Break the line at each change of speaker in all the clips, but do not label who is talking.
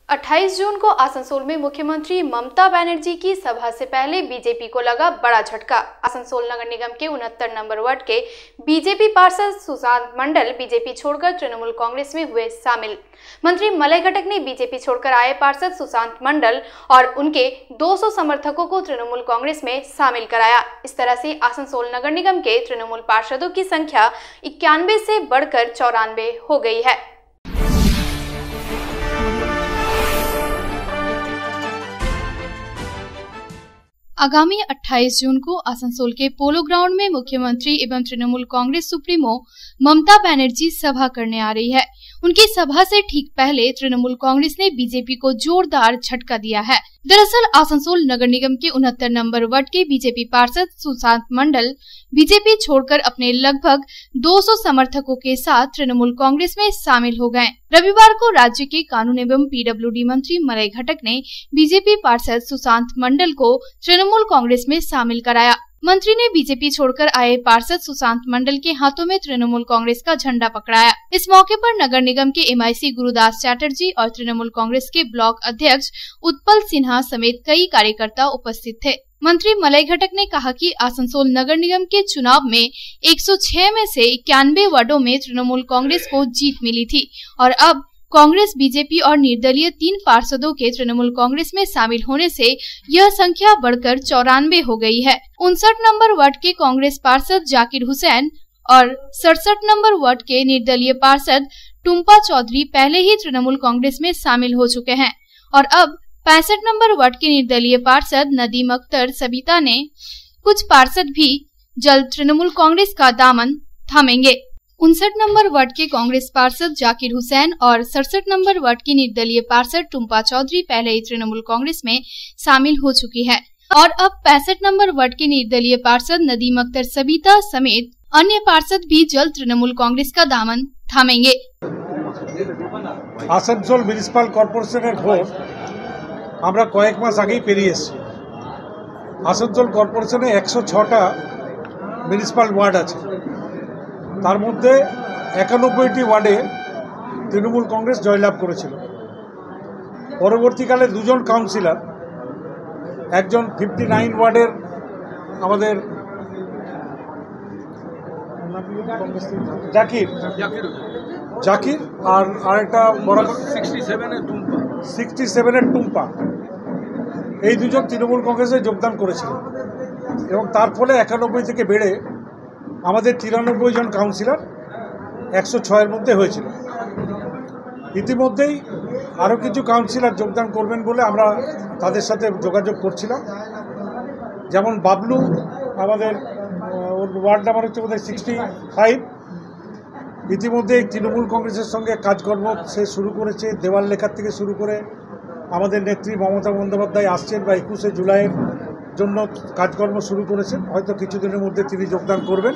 28 जून को आसनसोल में मुख्यमंत्री ममता बनर्जी की सभा से पहले बीजेपी को लगा बड़ा झटका। आसनसोल नगर निगम के 69 नंबर वार्ड के बीजेपी पार्षद सुशांत मंडल बीजेपी छोड़कर तृणमूल कांग्रेस में हुए शामिल। मंत्री मलय घटक ने बीजेपी छोड़कर आए पार्षद सुशांत मंडल और उनके 200 समर्थकों को तृणमूल कांग्रेस में शामिल कराया। इस तरह से आसनसोल नगर निगम के तृणमूल पार्षदों की संख्या 91 से बढ़कर 94 हो गई है। आगामी 28 जून को आसनसोल के पोलो ग्राउंड में मुख्यमंत्री एवं तृणमूल कांग्रेस सुप्रीमो ममता बनर्जी सभा करने आ रही है। उनकी सभा से ठीक पहले तृणमूल कांग्रेस ने बीजेपी को जोरदार झटका दिया है। दरअसल आसनसोल नगर निगम के 69 नंबर वार्ड के बीजेपी पार्षद सुशांत मंडल बीजेपी छोड़कर अपने लगभग 200 समर्थकों के साथ तृणमूल कांग्रेस में शामिल हो गए। रविवार को राज्य के कानून एवं पीडब्ल्यूडी मंत्री मलय घटक ने बीजेपी पार्षद सुशांत मंडल को तृणमूल कांग्रेस में शामिल कराया। मंत्री ने बीजेपी छोड़कर आए पार्षद सुशांत मंडल के हाथों में तृणमूल कांग्रेस का झंडा पकड़ाया। इस मौके पर नगर निगम के MIC गुरुदास चैटर्जी और तृणमूल कांग्रेस के ब्लॉक अध्यक्ष उत्पल सिन्हा समेत कई कार्यकर्ता उपस्थित थे। मंत्री मलय घटक ने कहा कि आसनसोल नगर निगम के चुनाव में 106 में से 91 वार्डों में तृणमूल कांग्रेस को जीत मिली थी और अब कांग्रेस, बीजेपी और निर्दलीय 3 पार्षदों के तृणमूल कांग्रेस में शामिल होने से यह संख्या बढ़कर 94 हो गई है। 59 नंबर वार्ड के कांग्रेस पार्षद जाकिर हुसैन और 67 नंबर वार्ड के निर्दलीय पार्षद टुम्पा चौधरी पहले ही तृणमूल कांग्रेस में शामिल हो चुके हैं और अब 65 नंबर वार्ड के निर्दलीय पार्षद नदीम अख्तर सबिता ने कुछ पार्षद भी जल्द तृणमूल कांग्रेस का दामन थामेंगे। 59 नंबर वार्ड के कांग्रेस पार्षद जाकिर हुसैन और 67 नंबर वार्ड की निर्दलीय पार्षद टुम्पा चौधरी पहले ही तृणमूल कांग्रेस में शामिल हो चुकी है और अब 65 नंबर वार्ड के निर्दलीय पार्षद नदीम अख्तर सबिता समेत अन्य पार्षद भी जल्द तृणमूल कांग्रेस का दामन थामेंगे।
आसनसोल म्यूनिसिपल कॉर्पोरेशনের ভোট আমরা কয়েক মাস আগেই পেরিয়ে এসেছি। আসানসোল কর্পোরেশনে 106টা মিউনিসিপাল ওয়ার্ড আছে, তার মধ্যে 91টি ওয়ার্ডে তৃণমূল কংগ্রেস জয়লাভ করেছিল। পরবর্তীকালে দুজন কাউন্সিলর, একজন 59 ওয়ার্ডের আমাদের জাকির আর আরেকটা বরাবর 67 টুম্পা, এই দুজন তৃণমূল কংগ্রেসে যোগদান করেছিল এবং তার ফলে 91 থেকে বেড়ে আমাদের 93 জন কাউন্সিলর 106 এর মধ্যে হয়েছিল। ইতিমধ্যেই আরও কিছু কাউন্সিলর যোগদান করবেন বলে আমরা তাদের সাথে যোগাযোগ করছিলাম। যেমন বাবলু, আমাদের ওয়ার্ড নাম্বার হচ্ছে বোধহয় 65, ইতিমধ্যে তৃণমূল কংগ্রেসের সঙ্গে কাজকর্ম সে শুরু করেছে। দেওয়াল লেখার থেকে শুরু করে আমাদের নেত্রী মমতা বন্দ্যোপাধ্যায় আসছেন বা 21শে জুলাইয়ের জন্য কাজকর্ম শুরু করেছেন, হয়তো কিছুদিনের মধ্যে তিনি যোগদান করবেন।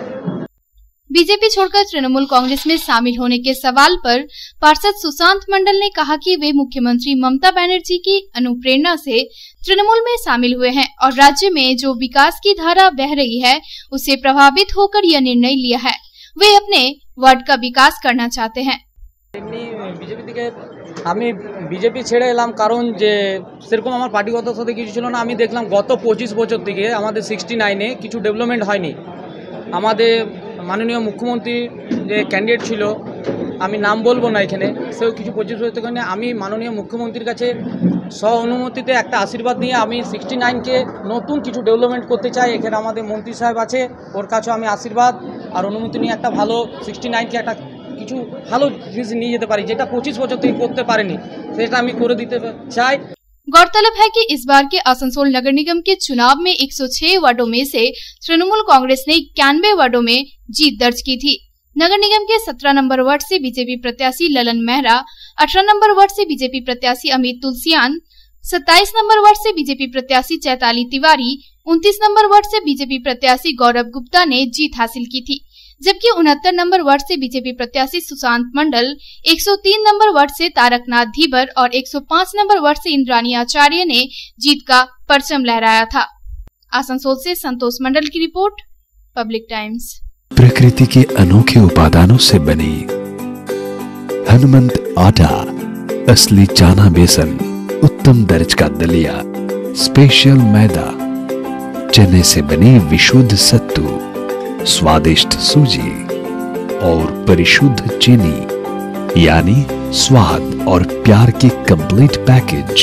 बीजेपी छोड़कर तृणमूल कांग्रेस में शामिल होने के सवाल पर पार्षद सुशांत मंडल ने कहा कि वे मुख्यमंत्री ममता बनर्जी की अनुप्रेरणा से तृणमूल में शामिल हुए हैं और राज्य में जो विकास की धारा बह रही है उससे प्रभावित होकर यह निर्णय लिया है। वे अपने वार्ड का विकास करना चाहते हैं।
বিজেপি থেকে আমি বিজেপি ছেড়ে এলাম কারণ যে সেরকম আমার পার্টিগত সাথে কিছু ছিল না। আমি দেখলাম গত 25 বছর থেকে আমাদের 69-এ কিছু ডেভেলপমেন্ট হয়নি। আমাদের মাননীয় মুখ্যমন্ত্রী যে ক্যান্ডিডেট ছিল, আমি নাম বলবো না এখানে, সেও কিছু 25 বছর থেকে আমি মাননীয় মুখ্যমন্ত্রীর কাছে সহ অনুমতিতে একটা আশীর্বাদ নিয়ে আমি 69কে নতুন কিছু ডেভেলপমেন্ট করতে চাই। এখানে আমাদের মন্ত্রী সাহেব আছে, ওর কাছেও আমি আশীর্বাদ আর অনুমতি নিয়ে একটা ভালো 69কে একটা কিছু ভালো জিনিস নিয়ে যেতে পারি, যেটা 25 বছর থেকে করতে পারেনি, সেটা আমি করে দিতে চাই।
गौरतलब है कि इस बार के आसनसोल नगर निगम के चुनाव में 106 वार्डों में से तृणमूल कांग्रेस ने 91 वार्डों में जीत दर्ज की थी। नगर निगम के 17 नंबर वार्ड से बीजेपी प्रत्याशी ललन मेहरा, 18 नंबर वार्ड से बीजेपी प्रत्याशी अमित तुलसियान, 27 नंबर वार्ड से बीजेपी प्रत्याशी चैताली तिवारी, 29 नंबर वार्ड से बीजेपी प्रत्याशी गौरव गुप्ता ने जीत हासिल की थी, जबकि 69 नंबर वार्ड से बीजेपी प्रत्याशी सुशांत मंडल, 103 नंबर वार्ड से तारकनाथ धीबर और 105 नंबर वार्ड से इंद्रानी आचार्य ने जीत का परचम लहराया था। आसनसोल से संतोष मंडल की रिपोर्ट, पब्लिक टाइम्स।
प्रकृति के अनोखे उपादानों से बनी हनुमंत आटा असली चाना बेसन, उत्तम दर्ज का दलिया, स्पेशल मैदा, चने से बनी विशुद्ध सत्तू, स्वादिष्ट सूजी और परिशुद्ध चीनी, यानी स्वाद और प्यार की कंप्लीट पैकेज।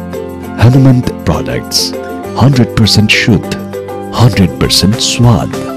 हनुमंत प्रोडक्ट्स, 100% शुद्ध, 100% स्वाद।